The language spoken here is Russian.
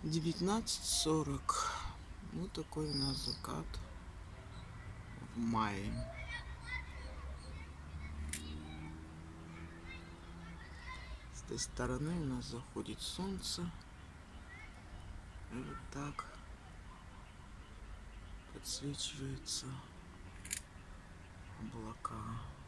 19:40. Вот такой у нас закат в мае. С этой стороны у нас заходит солнце. И вот так подсвечиваются облака.